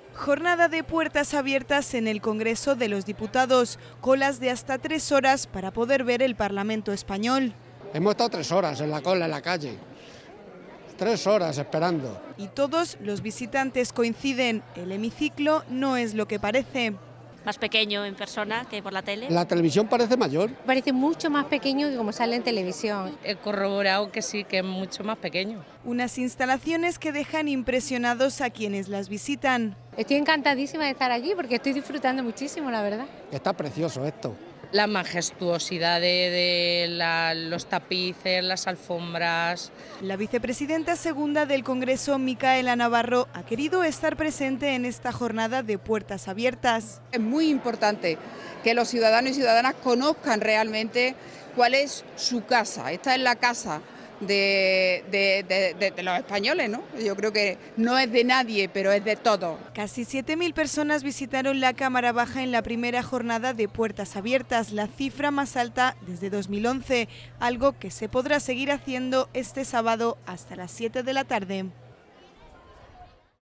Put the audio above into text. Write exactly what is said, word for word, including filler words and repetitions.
Jornada de puertas abiertas en el Congreso de los Diputados, colas de hasta tres horas para poder ver el Parlamento español. Hemos estado tres horas en la cola, en la calle, tres horas esperando. Y todos los visitantes coinciden, el hemiciclo no es lo que parece. Más pequeño en persona que por la tele. La televisión parece mayor. Parece mucho más pequeño que como sale en televisión. He corroborado que sí, que es mucho más pequeño. Unas instalaciones que dejan impresionados a quienes las visitan. Estoy encantadísima de estar aquí porque estoy disfrutando muchísimo, la verdad. Está precioso esto. La majestuosidad de, de la, los tapices, las alfombras. La vicepresidenta segunda del Congreso, Micaela Navarro, ha querido estar presente en esta jornada de puertas abiertas. Es muy importante que los ciudadanos y ciudadanas conozcan realmente cuál es su casa. Esta es la casa de, de, de, de, de los españoles, ¿no? Yo creo que no es de nadie, pero es de todos. Casi siete mil personas visitaron la Cámara Baja en la primera jornada de puertas abiertas, la cifra más alta desde dos mil once, algo que se podrá seguir haciendo este sábado hasta las siete de la tarde.